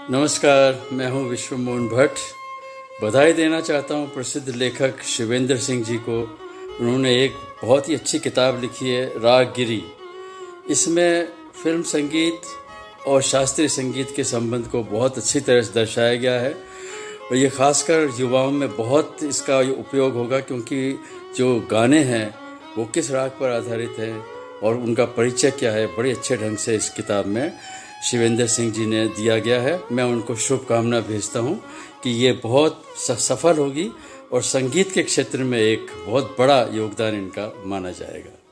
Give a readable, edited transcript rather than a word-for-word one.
नमस्कार, मैं हूं विश्व मोहन भट्ट। बधाई देना चाहता हूं प्रसिद्ध लेखक शिवेंद्र सिंह जी को। उन्होंने एक बहुत ही अच्छी किताब लिखी है, रागगिरी। इसमें फिल्म संगीत और शास्त्रीय संगीत के संबंध को बहुत अच्छी तरह से दर्शाया गया है और ये खासकर युवाओं में बहुत इसका उपयोग होगा, क्योंकि जो गाने हैं वो किस राग पर आधारित हैं और उनका परिचय क्या है, बड़े अच्छे ढंग से इस किताब में शिवेंद्र सिंह जी ने दिया गया है। मैं उनको शुभकामना भेजता हूँ कि ये बहुत सफल होगी और संगीत के क्षेत्र में एक बहुत बड़ा योगदान इनका माना जाएगा।